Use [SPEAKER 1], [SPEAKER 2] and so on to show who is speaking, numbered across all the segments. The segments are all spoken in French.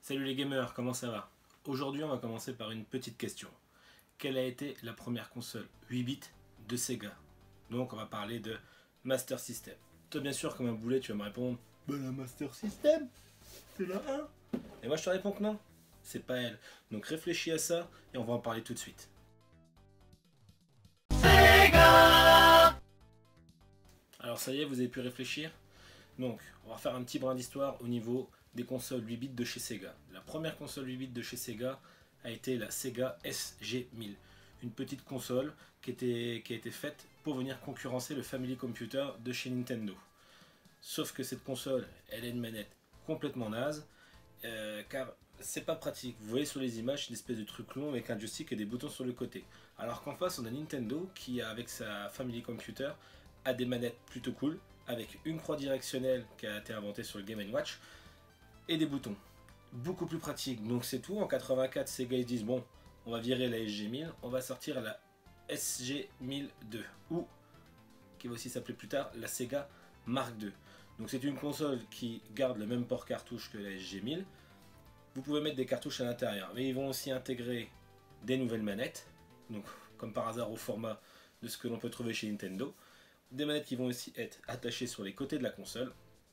[SPEAKER 1] Salut les gamers, comment ça va? Aujourd'hui on va commencer par une petite question. Quelle a été la première console 8 bits de Sega? Donc on va parler de Master System. Toi bien sûr comme un boulet tu vas me répondre bah la Master System, c'est la 1. Et moi je te réponds que non, c'est pas elle. Donc réfléchis à ça et on va en parler tout de suite. Sega. Alors ça y est, vous avez pu réfléchir? Donc, on va faire un petit brin d'histoire au niveau des consoles 8 bits de chez Sega. La première console 8 bits de chez Sega a été la Sega SG-1000. Une petite console qui a été faite pour venir concurrencer le Family Computer de chez Nintendo. Sauf que cette console, elle a une manette complètement naze, car c'est pas pratique. Vous voyez sur les images, c'est une espèce de truc long avec un joystick et des boutons sur le côté. Alors qu'en face, on a Nintendo qui, avec sa Family Computer, a des manettes plutôt cool, avec une croix directionnelle qui a été inventée sur le Game & Watch, et des boutons. Beaucoup plus pratique. Donc c'est tout. En 84, Sega ils disent bon, on va virer la SG-1000, on va sortir la SG-1002, ou qui va aussi s'appeler plus tard la Sega Mark II. Donc c'est une console qui garde le même port cartouche que la SG-1000. Vous pouvez mettre des cartouches à l'intérieur, mais ils vont aussi intégrer des nouvelles manettes, donc comme par hasard au format de ce que l'on peut trouver chez Nintendo. Des manettes qui vont aussi être attachées sur les côtés de la console.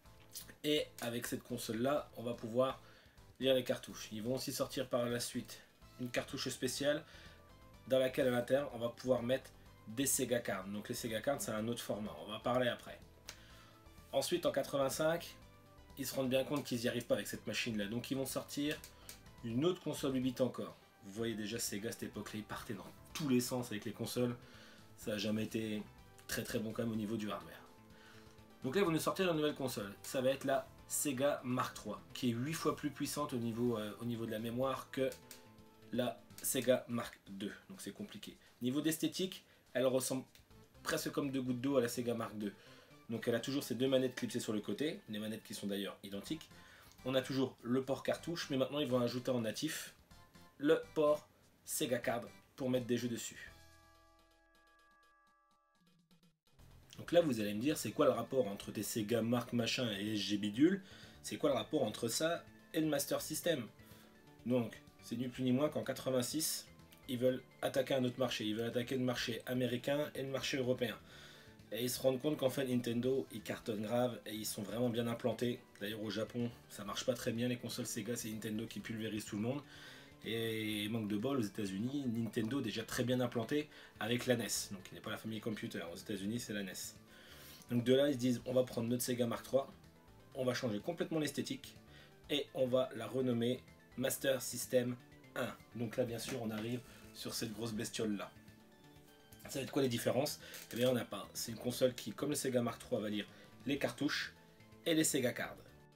[SPEAKER 1] Et avec cette console là, on va pouvoir lire les cartouches. Ils vont aussi sortir par la suite une cartouche spéciale dans laquelle à l'intérieur on va pouvoir mettre des Sega Cards. Donc les Sega Cards c'est un autre format, on va parler après. Ensuite en 85, ils se rendent bien compte qu'ils n'y arrivent pas avec cette machine là. Donc ils vont sortir une autre console 8 bits encore. Vous voyez déjà Sega à cette époque là, ils partaient dans tous les sens avec les consoles. Ça n'a jamais été très bon quand même au niveau du hardware. Donc là ils vont nous sortir une nouvelle console, ça va être la Sega Mark III, qui est 8 fois plus puissante au niveau de la mémoire que la Sega Mark II, donc c'est compliqué. Niveau d'esthétique, elle ressemble presque comme deux gouttes d'eau à la Sega Mark II. Donc elle a toujours ces deux manettes clipsées sur le côté, des manettes qui sont d'ailleurs identiques. On a toujours le port cartouche, mais maintenant ils vont ajouter en natif le port Sega Card pour mettre des jeux dessus. Donc là vous allez me dire c'est quoi le rapport entre tes Sega Mark machin et SG bidule? C'est quoi le rapport entre ça et le Master System? Donc c'est ni plus ni moins qu'en 86 ils veulent attaquer un autre marché, ils veulent attaquer le marché américain et le marché européen. Et ils se rendent compte qu'en fait Nintendo ils cartonnent grave et ils sont vraiment bien implantés. D'ailleurs au Japon ça marche pas très bien les consoles Sega, c'est Nintendo qui pulvérise tout le monde. Et manque de bol aux États-Unis, Nintendo déjà très bien implanté avec la NES, donc qui n'est pas la famille computer, aux États-Unis c'est la NES. Donc de là ils se disent on va prendre notre Sega Mark III, on va changer complètement l'esthétique et on va la renommer Master System 1. Donc là bien sûr on arrive sur cette grosse bestiole là. Ça va être quoi les différences? Eh bien on n'a pas, c'est une console qui comme le Sega Mark III va lire les cartouches et les Sega Cards.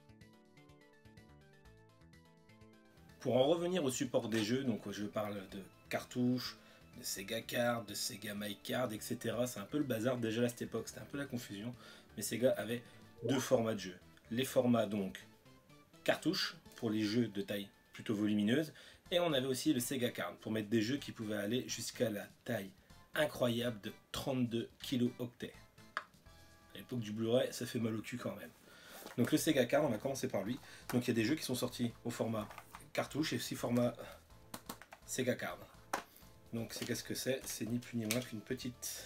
[SPEAKER 1] Pour en revenir au support des jeux, donc je parle de cartouches, de Sega Card, de Sega My Card, etc. C'est un peu le bazar déjà à cette époque, c'était un peu la confusion. Mais Sega avait deux formats de jeux. Les formats donc cartouches pour les jeux de taille plutôt volumineuse. Et on avait aussi le Sega Card pour mettre des jeux qui pouvaient aller jusqu'à la taille incroyable de 32 kilo-octets. À l'époque du Blu-ray, ça fait mal au cul quand même. Donc le Sega Card, on va commencer par lui. Donc il y a des jeux qui sont sortis au format cartouche et aussi format Sega Card. Donc c'est qu'est-ce que c'est? C'est ni plus ni moins qu'une petite...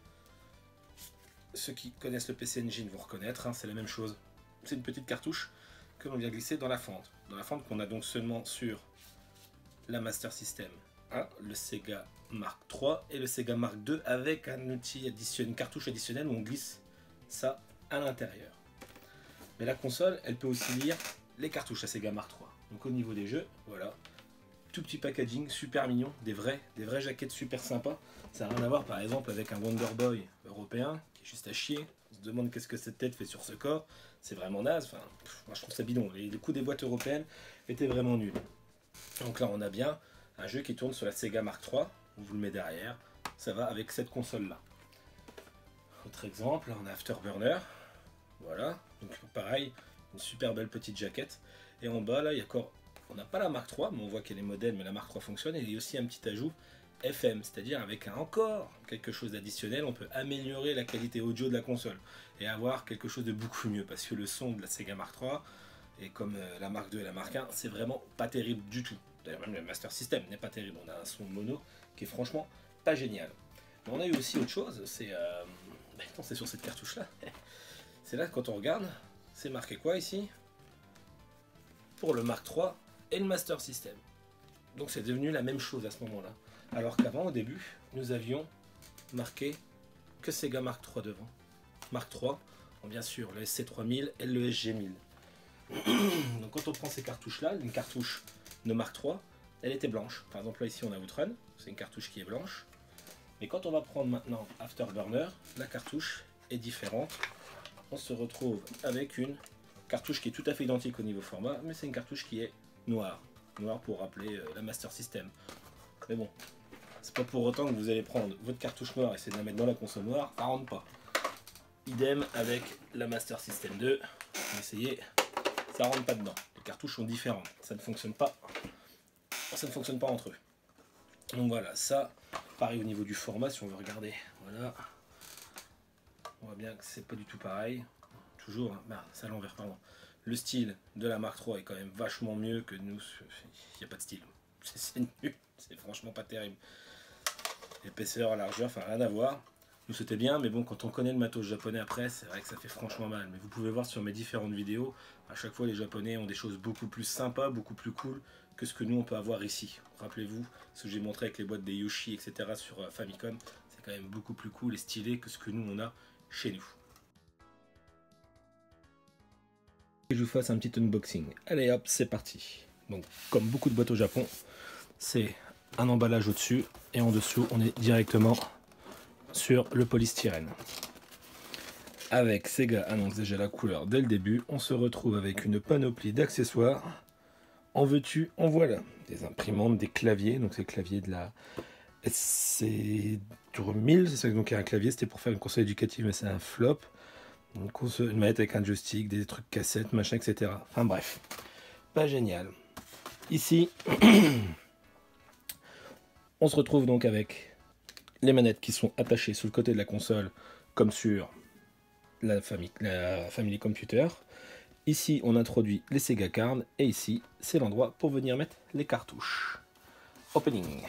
[SPEAKER 1] Ceux qui connaissent le PC Engine vont reconnaître, hein, c'est la même chose. C'est une petite cartouche que l'on vient glisser dans la fente. Dans la fente qu'on a donc seulement sur la Master System 1, le Sega Mark III et le Sega Mark II avec un outil additionnel, une cartouche additionnelle où on glisse ça à l'intérieur. Mais la console, elle peut aussi lire les cartouches à Sega Mark III. Donc au niveau des jeux, voilà, tout petit packaging, super mignon, des vraies jaquettes super sympas. Ça n'a rien à voir par exemple avec un Wonder Boy européen, qui est juste à chier. On se demande qu'est-ce que cette tête fait sur ce corps, c'est vraiment naze, enfin, moi je trouve ça bidon. Les coups des boîtes européennes étaient vraiment nuls. Donc là on a bien un jeu qui tourne sur la Sega Mark III, on vous le met derrière, ça va avec cette console là. Autre exemple, on a Afterburner, voilà, donc pareil, une super belle petite jaquette. Et en bas là il y a encore, on n'a pas la Mark III mais on voit qu'elle est modèle, mais la Mark III fonctionne. Et il y a aussi un petit ajout FM, c'est-à-dire avec encore quelque chose d'additionnel, on peut améliorer la qualité audio de la console et avoir quelque chose de beaucoup mieux, parce que le son de la Sega Mark III Et comme la Mark II et la Mark I, c'est vraiment pas terrible du tout. D'ailleurs, même le Master System n'est pas terrible. On a un son mono qui est franchement pas génial. Mais on a eu aussi autre chose, c'est sur cette cartouche-là. C'est là, quand on regarde, c'est marqué quoi ici? Pour le Mark III et le Master System. Donc c'est devenu la même chose à ce moment-là. Alors qu'avant, au début, nous avions marqué que Sega Mark III devant. Mark III, bon, bien sûr, le SC3000 et le SG1000. Donc quand on prend ces cartouches-là, une cartouche de Mark III, elle était blanche. Par exemple, là ici on a Outrun, c'est une cartouche qui est blanche. Mais quand on va prendre maintenant Afterburner, la cartouche est différente. On se retrouve avec une cartouche qui est tout à fait identique au niveau format, mais c'est une cartouche qui est noire. Noire pour rappeler la Master System. Mais bon, c'est pas pour autant que vous allez prendre votre cartouche noire et essayer de la mettre dans la console noire, ça rentre pas. Idem avec la Master System 2, essayez, ça rentre pas dedans. Les cartouches sont différentes, ça ne fonctionne pas entre eux. Donc voilà, ça, pareil au niveau du format, si on veut regarder, voilà, on voit bien que c'est pas du tout pareil. Toujours, hein, c'est à l'envers, pardon. Le style de la Mark III est quand même vachement mieux que nous. Il n'y a pas de style. C'est nul. C'est franchement pas terrible. Épaisseur, largeur, enfin rien à voir. Nous c'était bien, mais bon, quand on connaît le matos japonais après, c'est vrai que ça fait franchement mal. Mais vous pouvez voir sur mes différentes vidéos, à chaque fois les japonais ont des choses beaucoup plus sympas, beaucoup plus cool que ce que nous on peut avoir ici. Rappelez-vous, ce que j'ai montré avec les boîtes des Yoshi, etc. sur Famicom, c'est quand même beaucoup plus cool et stylé que ce que nous on a chez nous. Et je vous fasse un petit unboxing. Allez hop, c'est parti. Donc, comme beaucoup de boîtes au Japon, c'est un emballage au-dessus et en dessous, on est directement sur le polystyrène. Avec Sega annonce déjà la couleur dès le début, on se retrouve avec une panoplie d'accessoires. En veux-tu, en voilà. Des imprimantes, des claviers, donc c'est le clavier de la SC3000, c'est ça, donc il y a un clavier, c'était pour faire une console éducative, mais c'est un flop. Une manette avec un joystick, des trucs cassettes, machin, etc. Enfin bref, pas génial. Ici, on se retrouve donc avec les manettes qui sont attachées sur le côté de la console, comme sur la Family Computer. Ici, on introduit les Sega Cards, et ici, c'est l'endroit pour venir mettre les cartouches. Opening.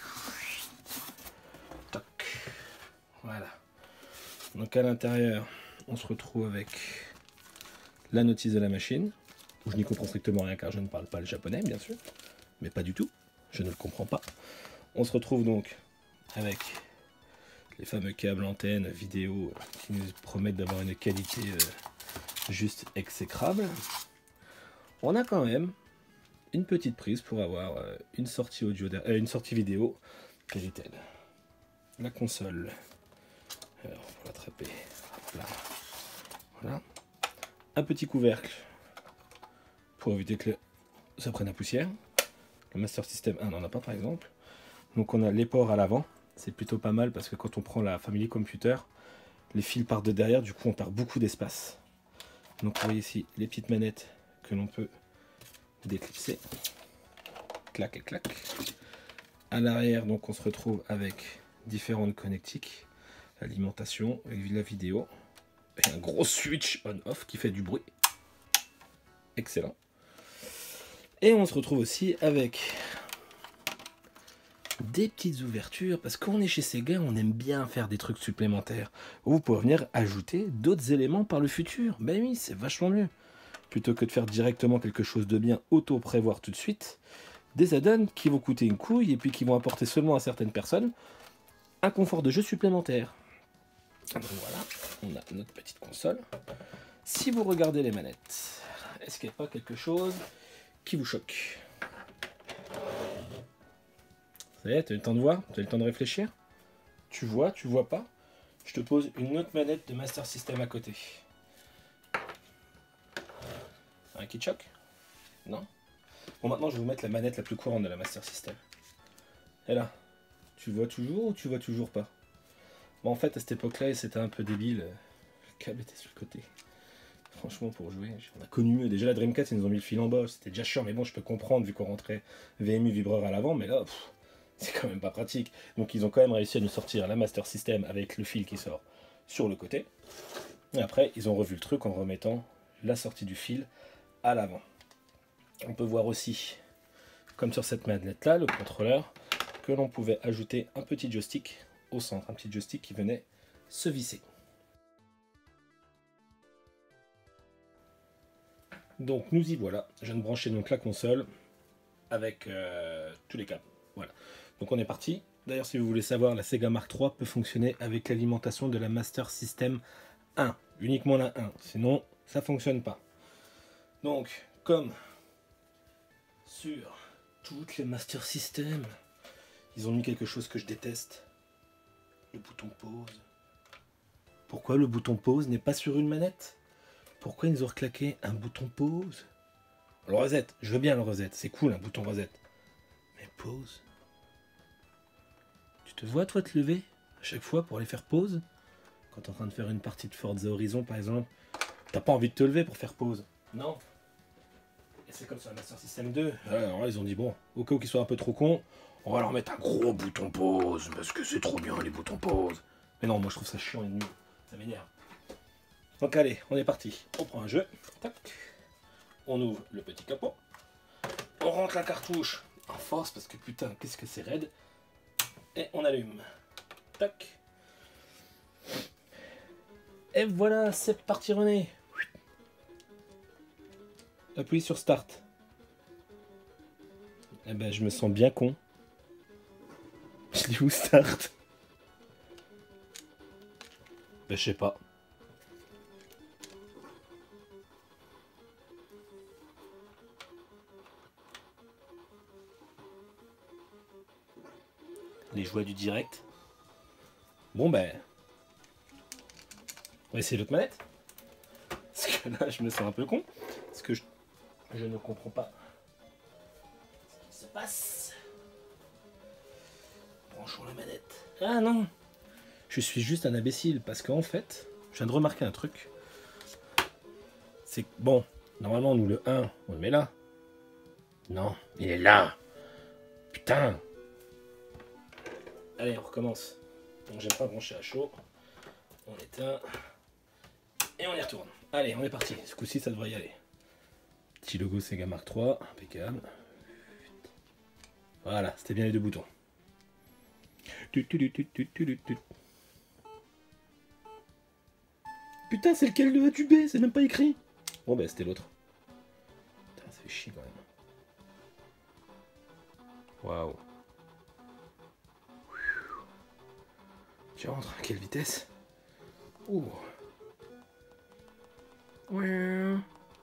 [SPEAKER 1] Toc. Voilà. Donc à l'intérieur, on se retrouve avec la notice de la machine, où je n'y comprends strictement rien car je ne parle pas le japonais, bien sûr, mais pas du tout, je ne le comprends pas. On se retrouve donc avec les fameux câbles antennes vidéo qui nous promettent d'avoir une qualité juste exécrable. On a quand même une petite prise pour avoir une sortie audio, une sortie vidéo. Quelle est-elle? La console. Alors, on va l'attraper. Hop là. Voilà. Un petit couvercle pour éviter que ça prenne la poussière. Le Master System 1 n'en a pas par exemple. Donc on a les ports à l'avant. C'est plutôt pas mal parce que quand on prend la Family Computer, les fils partent de derrière, du coup on perd beaucoup d'espace. Donc vous voyez ici les petites manettes que l'on peut déclipser. Clac et clac. À l'arrière, donc on se retrouve avec différentes connectiques, l'alimentation, la vidéo, et un gros switch on-off qui fait du bruit. Excellent. Et on se retrouve aussi avec des petites ouvertures, parce qu'on est chez Sega, on aime bien faire des trucs supplémentaires. Vous pouvez venir ajouter d'autres éléments par le futur. Ben oui, c'est vachement mieux. Plutôt que de faire directement quelque chose de bien auto-prévoir tout de suite, des add-ons qui vont coûter une couille et puis qui vont apporter seulement à certaines personnes un confort de jeu supplémentaire. Donc voilà, on a notre petite console. Si vous regardez les manettes, est-ce qu'il n'y a pas quelque chose qui vous choque? Ça y est, tu as eu le temps de voir? Tu as eu le temps de réfléchir? Tu vois pas? Je te pose une autre manette de Master System à côté. Un qui te choque? Non? Bon, maintenant je vais vous mettre la manette la plus courante de la Master System. Et là, tu vois toujours ou tu vois toujours pas? Bon, en fait, à cette époque-là, c'était un peu débile. Le câble était sur le côté. Franchement, pour jouer, on a connu mieux. Déjà, la Dreamcast, ils nous ont mis le fil en bas. C'était déjà chiant, mais bon, je peux comprendre vu qu'on rentrait VMU vibreur à l'avant. Mais là, c'est quand même pas pratique. Donc, ils ont quand même réussi à nous sortir la Master System avec le fil qui sort sur le côté. Et après, ils ont revu le truc en remettant la sortie du fil à l'avant. On peut voir aussi, comme sur cette manette là, le contrôleur, que l'on pouvait ajouter un petit joystick au centre, un petit joystick qui venait se visser. Donc nous y voilà, je viens de brancher donc la console avec tous les câbles. Voilà. Donc on est parti. D'ailleurs, si vous voulez savoir, la Sega Mark III peut fonctionner avec l'alimentation de la Master System 1, uniquement la 1, sinon ça fonctionne pas. Donc, comme sur toutes les Master System, ils ont mis quelque chose que je déteste, le bouton pause. Pourquoi le bouton pause n'est pas sur une manette? Pourquoi ils nous ont reclaqué un bouton pause? Le reset, je veux bien le reset, c'est cool un bouton reset. Mais pause? Tu te vois toi te lever à chaque fois pour aller faire pause? Quand tu es en train de faire une partie de Forza Horizon par exemple, t'as pas envie de te lever pour faire pause? Non. Et c'est comme sur la Master System 2. Alors là, ils ont dit bon, au cas où qu'ils soient un peu trop cons, on va leur mettre un gros bouton pause, parce que c'est trop bien les boutons pause. Mais non, moi je trouve ça chiant et nul, ça m'énerve. Donc allez, on est parti. On prend un jeu. Tac. On ouvre le petit capot. On rentre la cartouche en force parce que putain, qu'est-ce que c'est raide. Et on allume. Tac. Et voilà, c'est parti René. Appuie sur Start. Eh ben, je me sens bien con. Je dis où Start? Ben, je sais pas. Les joies du direct. Bon ben, on va essayer l'autre manette. Parce que là, je me sens un peu con. Parce que je ne comprends pas ce qui se passe. Branchons la manette. Ah non, je suis juste un imbécile. Parce qu'en fait, je viens de remarquer un truc. C'est que, bon, normalement, nous, le 1, on le met là. Non, il est là. Putain. Allez, on recommence. Donc j'aime pas brancher à chaud. On éteint. Et on y retourne. Allez, on est parti. Ce coup-ci, ça devrait y aller. Petit logo Sega Mark III. Impeccable. Voilà, c'était bien les deux boutons. Putain, c'est lequel de du B? C'est même pas écrit. Bon, bah, c'était l'autre. Putain, ça fait chier quand même. Waouh. Tu rentres à quelle vitesse? Ouh. Ouais.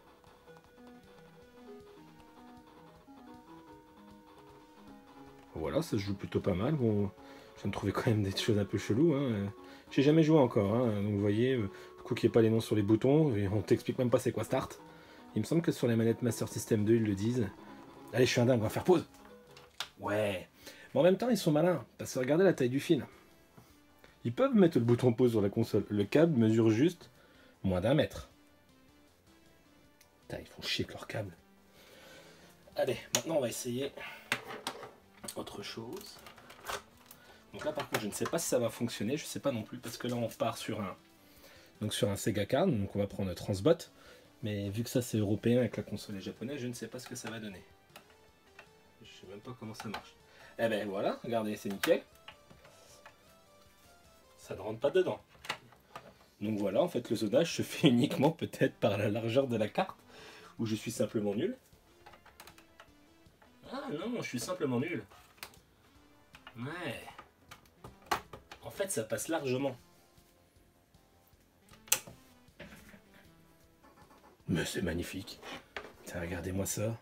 [SPEAKER 1] Voilà, ça se joue plutôt pas mal. Bon, je viens de trouver quand même des choses un peu cheloues. Hein. J'ai jamais joué encore. Hein. Donc vous voyez, du coup qu'il n'y ait pas les noms sur les boutons, et on t'explique même pas c'est quoi Start. Il me semble que sur les manettes Master System 2, ils le disent. Allez, je suis un dingue, on va faire pause. Ouais. Mais en même temps, ils sont malins, parce que regardez la taille du fil. Ils peuvent mettre le bouton pause sur la console. Le câble mesure juste moins d'1 mètre. Putain, ils font chier avec leur câble. Allez, maintenant on va essayer autre chose. Donc là par contre je ne sais pas si ça va fonctionner, je ne sais pas non plus, parce que là on part sur un Sega Card, donc on va prendre Transbot. Mais vu que ça c'est européen et que la console est japonaise, je ne sais pas ce que ça va donner. Je ne sais même pas comment ça marche. Eh ben voilà, regardez, c'est nickel. Ça ne rentre pas dedans. Donc voilà, en fait le zonage se fait uniquement peut-être par la largeur de la carte, où je suis simplement nul. Ah non, je suis simplement nul. Ouais. En fait ça passe largement. Mais c'est magnifique. Tiens, regardez-moi ça.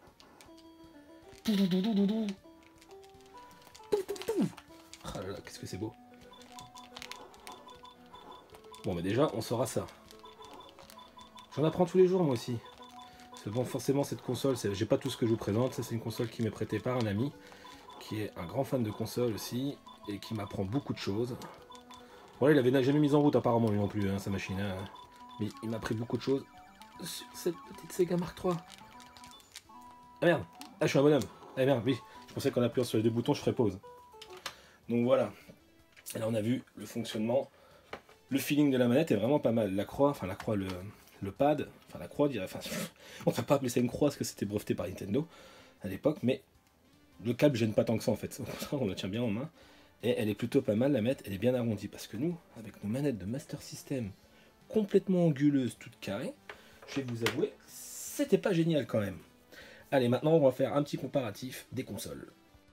[SPEAKER 1] Ah là là, qu'est-ce que c'est beau. Bon bah déjà on saura ça. J'en apprends tous les jours moi aussi. Parce que bon forcément cette console, j'ai pas tout ce que je vous présente, ça c'est une console qui m'est prêtée par un ami, qui est un grand fan de console aussi, et qui m'apprend beaucoup de choses. Voilà, il avait jamais mis en route apparemment lui non plus, hein, sa machine. Hein. Mais il m'a appris beaucoup de choses sur cette petite Sega Mark III. Ah merde, ah je suis un bonhomme. Ah merde, oui, je pensais qu'en appuyant sur les deux boutons je ferais pause. Donc voilà, et là on a vu le fonctionnement. Le feeling de la manette est vraiment pas mal. La croix, enfin la croix, le pad, enfin la croix, enfin, on va pas appeler ça une croix parce que c'était breveté par Nintendo à l'époque, mais le câble gêne pas tant que ça en fait. Au contraire, on le tient bien en main. Et elle est plutôt pas mal à mettre, elle est bien arrondie. Parce que nous, avec nos manettes de Master System complètement anguleuses, toutes carrées, je vais vous avouer, c'était pas génial quand même. Allez, maintenant on va faire un petit comparatif des consoles.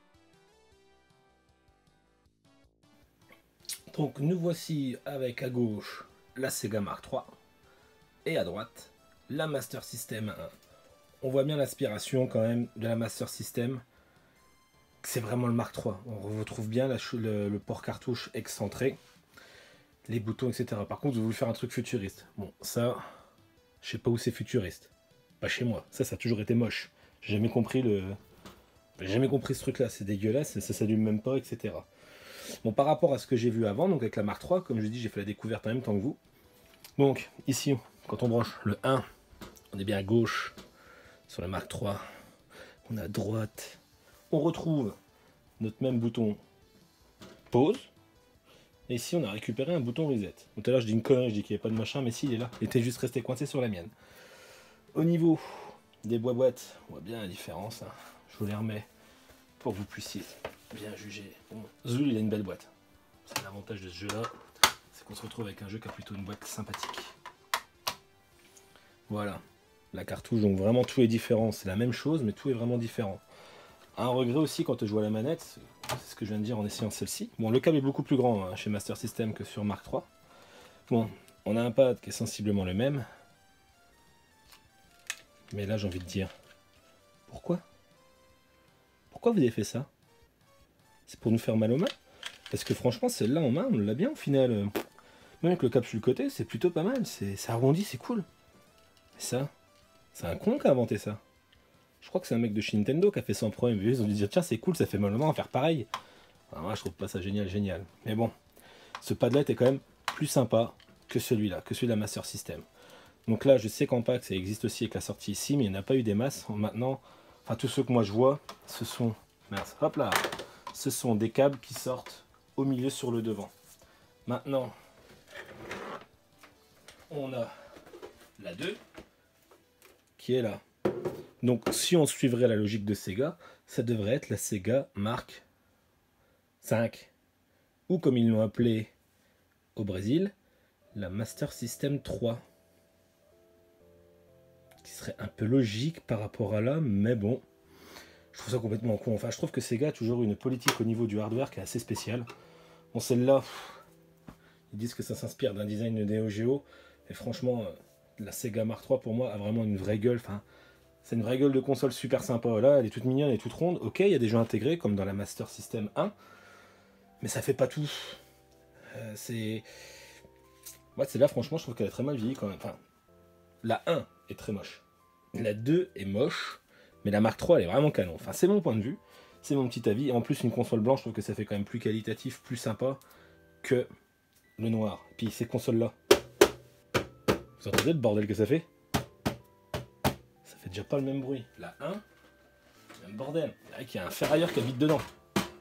[SPEAKER 1] Donc nous voici avec à gauche la Sega Mark III et à droite la Master System 1. On voit bien l'aspiration quand même de la Master System. C'est vraiment le Mark III. On retrouve bien le port cartouche excentré, les boutons, etc. Par contre, je voulais faire un truc futuriste. Bon, ça, je sais pas où c'est futuriste. Pas chez moi. Ça a toujours été moche. J'ai jamais compris ce truc-là. C'est dégueulasse, ça s'allume même pas, etc. Bon, par rapport à ce que j'ai vu avant, donc avec la Mark III, comme je dis, j'ai fait la découverte en même temps que vous. Donc, ici, quand on branche le 1, on est bien à gauche sur la Mark III. On est à droite. On retrouve notre même bouton pause. Et ici, on a récupéré un bouton reset. Tout à l'heure, je dis une connerie, je dis qu'il n'y avait pas de machin, mais si, il est là. Il était juste resté coincé sur la mienne. Au niveau des boîtes, on voit bien la différence. Hein. Je vous les remets pour que vous puissiez bien juger. Bon, Zul, il a une belle boîte. C'est l'avantage de ce jeu-là, c'est qu'on se retrouve avec un jeu qui a plutôt une boîte sympathique. Voilà, la cartouche, donc vraiment tout est différent. C'est la même chose, mais tout est vraiment différent. Un regret aussi quand je vois la manette, c'est ce que je viens de dire en essayant celle-ci. Bon, le câble est beaucoup plus grand hein, chez Master System que sur Mark III. Bon, on a un pad qui est sensiblement le même. Mais là, j'ai envie de dire, pourquoi? Pourquoi vous avez fait ça? C'est pour nous faire mal aux mains? Parce que franchement, celle-là en main, on l'a bien au final. Même avec le câble sur le côté, c'est plutôt pas mal. C'est arrondi, c'est cool. Et ça, c'est un con qui a inventé ça. Je crois que c'est un mec de chez Nintendo qui a fait ça en premier. Ils ont dû dire, tiens, c'est cool, ça fait mal aux mains, on va faire pareil. Alors moi, je trouve pas ça génial. Mais bon, ce padlet est quand même plus sympa que celui-là, que celui de la Master System. Donc là, je sais qu'en pack, ça existe aussi avec la sortie ici, mais il n'y en a pas eu des masses. Maintenant, enfin, tous ceux que moi je vois, ce sont... Mince, hop là. Ce sont des câbles qui sortent au milieu sur le devant. Maintenant, on a la 2 qui est là. Donc si on suivrait la logique de Sega, ça devrait être la Sega Mark V. Ou comme ils l'ont appelé au Brésil, la Master System 3. Qui serait un peu logique par rapport à là, mais bon, je trouve ça complètement con. Enfin, je trouve que Sega a toujours eu une politique au niveau du hardware qui est assez spéciale. Bon, celle-là, ils disent que ça s'inspire d'un design de Neo Geo, et franchement, la Sega Mark III pour moi a vraiment une vraie gueule. Enfin, c'est une vraie gueule de console super sympa. Là, elle est toute mignonne, elle est toute ronde. Ok, il y a des jeux intégrés comme dans la Master System 1, mais ça fait pas tout. C'est. Moi, celle-là, franchement, je trouve qu'elle est très mal vieillie quand même. Enfin, la 1 est très moche. La 2 est moche, mais la Mark III, elle est vraiment canon. Enfin, c'est mon point de vue, c'est mon petit avis. Et en plus, une console blanche, je trouve que ça fait quand même plus qualitatif, plus sympa que le noir. Et puis ces consoles-là, vous entendez le bordel que ça fait? Ça fait déjà pas le même bruit. La 1, même bordel. Là, il y a un ferrailleur qui habite dedans.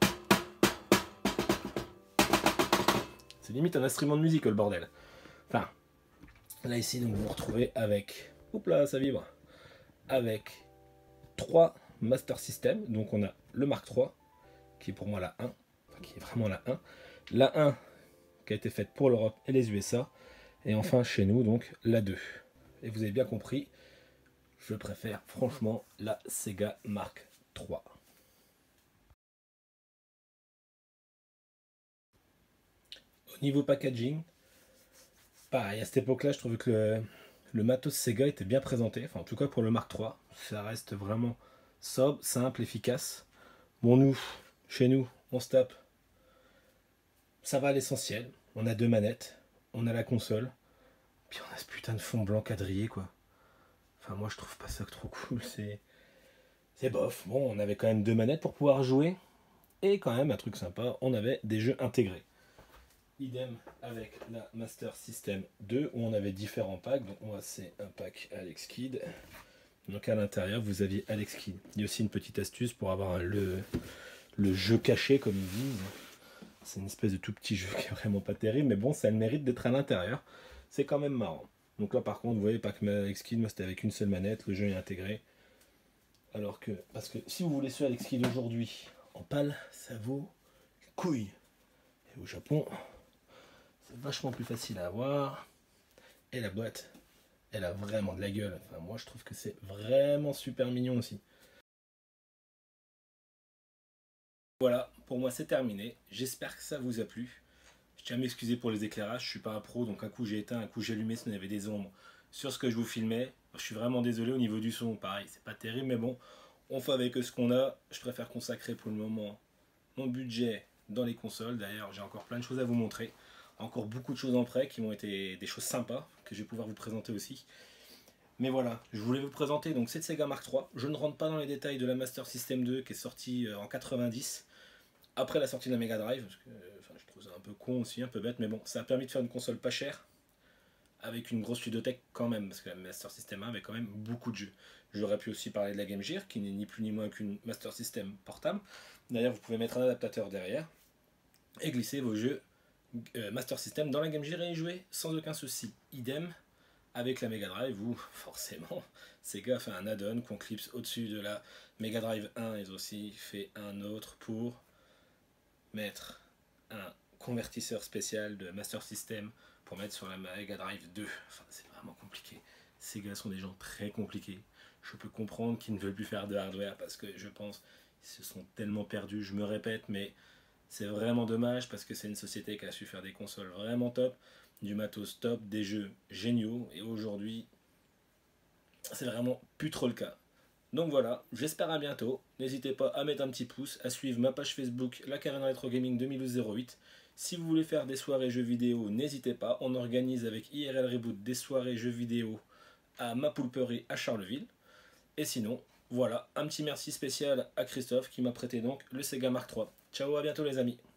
[SPEAKER 1] C'est limite un instrument de musique, le bordel. Enfin, là ici, donc, vous vous retrouvez avec... Oups là, ça vibre. Avec 3 Master System. Donc on a le Mark III, qui est pour moi la 1. Enfin, qui est vraiment la 1. La 1, qui a été faite pour l'Europe et les USA. Et enfin, chez nous, donc, la 2. Et vous avez bien compris, je préfère franchement la Sega Mark III. Au niveau packaging, pareil, à cette époque-là, je trouvais que le matos Sega était bien présenté. Enfin, en tout cas pour le Mark III, ça reste vraiment sobre, simple, efficace. Bon, nous, chez nous, on se tape. Ça va à l'essentiel. On a 2 manettes, on a la console, puis on a ce putain de fond blanc quadrillé, quoi. Enfin, moi, je trouve pas ça trop cool. C'est bof. Bon, on avait quand même 2 manettes pour pouvoir jouer. Et quand même, un truc sympa, on avait des jeux intégrés. Idem avec la Master System 2 où on avait différents packs. Donc moi c'est un pack Alex Kidd. Donc à l'intérieur vous aviez Alex Kidd. Il y a aussi une petite astuce pour avoir le jeu caché comme ils disent. C'est une espèce de tout petit jeu qui est vraiment pas terrible, mais bon ça a le mérite d'être à l'intérieur. C'est quand même marrant. Donc là par contre, vous voyez, Pac-Man avec Skill, moi c'était avec une seule manette, le jeu est intégré. Alors que, parce que si vous voulez ce avec Skill aujourd'hui, en PAL, ça vaut une couille. Et au Japon, c'est vachement plus facile à avoir. Et la boîte, elle a vraiment de la gueule. Enfin, moi je trouve que c'est vraiment super mignon aussi. Voilà, pour moi c'est terminé. J'espère que ça vous a plu. Je tiens à m'excuser pour les éclairages, je suis pas un pro, donc un coup j'ai éteint, un coup j'ai allumé, sinon il y avait des ombres sur ce que je vous filmais. Je suis vraiment désolé au niveau du son, pareil, c'est pas terrible, mais bon, on fait avec ce qu'on a. Je préfère consacrer pour le moment mon budget dans les consoles. D'ailleurs, j'ai encore plein de choses à vous montrer. Encore beaucoup de choses en prêt qui m'ont été des choses sympas, que je vais pouvoir vous présenter aussi. Mais voilà, je voulais vous présenter donc cette Sega Mark III. Je ne rentre pas dans les détails de la Master System 2 qui est sortie en 90, après la sortie de la Mega Drive, parce que je trouve ça un peu con aussi, un peu bête, mais bon, ça a permis de faire une console pas chère, avec une grosse ludothèque quand même, parce que la Master System 1 avait quand même beaucoup de jeux. J'aurais pu aussi parler de la Game Gear, qui n'est ni plus ni moins qu'une Master System portable. D'ailleurs, vous pouvez mettre un adaptateur derrière, et glisser vos jeux Master System dans la Game Gear et y jouer sans aucun souci. Idem avec la Mega Drive où forcément Sega fait un add-on qu'on clipse au-dessus de la Mega Drive 1. Ils ont aussi fait un autre pour mettre un convertisseur spécial de Master System pour mettre sur la Mega Drive 2. Enfin, c'est vraiment compliqué. Sega sont des gens très compliqués. Je peux comprendre qu'ils ne veulent plus faire de hardware parce que je pense qu'ils se sont tellement perdus. Je me répète, mais c'est vraiment dommage parce que c'est une société qui a su faire des consoles vraiment top, du matos top, des jeux géniaux, et aujourd'hui, c'est vraiment plus trop le cas. Donc voilà, j'espère à bientôt. N'hésitez pas à mettre un petit pouce, à suivre ma page Facebook, la Carène Retro Gaming 2008. Si vous voulez faire des soirées jeux vidéo, n'hésitez pas. On organise avec IRL Reboot des soirées jeux vidéo à ma poulperie à Charleville. Et sinon, voilà, un petit merci spécial à Christophe qui m'a prêté donc le Sega Mark III. Ciao, à bientôt les amis.